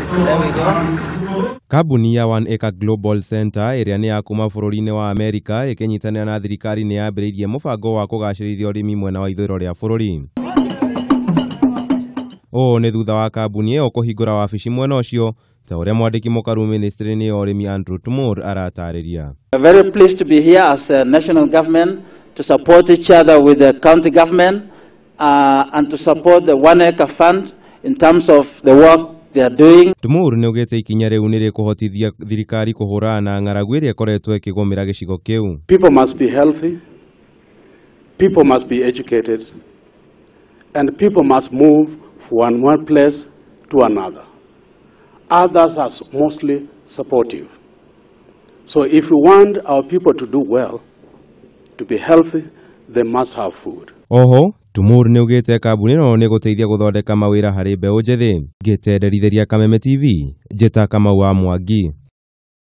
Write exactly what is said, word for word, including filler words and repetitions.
There we go. Kambuni ya One Acre Global Center ĩrĩa nĩ ya kuma bũrũri-inĩ wa Amerika ĩkĩnyitanĩra na thirikari nĩ yambĩrĩirie mũbango wa kũgacĩrithia ũrĩmi mwena wa ithũĩro rĩa bũrũri. Ũũ nĩ thutha wa kambuni ĩyo kũhingũra wabici mwena ũcio ta ũrĩa mwandĩki mũkaru ministry-inĩ ya ũrĩmi Andrew Tumur aratarĩria. We are very pleased to be here as a national government to support each other with the county government uh, and to support the One Acre Fund in terms of the work they are doing. Tumur nĩ ugĩte ikinya rĩu nĩ rĩkũhotithia thirikari kũhũrana na ng'aragu ĩrĩa ĩkoretwo ĩkĩgũmĩra gĩcigo kĩu. People must be healthy, people must be educated, and people must move from one place to another. Others are mostly supportive. So if we want our people to do well, to be healthy, they must have food. Oho, Tumur nĩ ugĩte kambuni ĩno nĩ gũteithia gũthondeka mawĩra harĩ mbeũ njĩthĩ. Ngĩtenderithĩria Kameme T V, Njĩta Kamau wa Mwangi.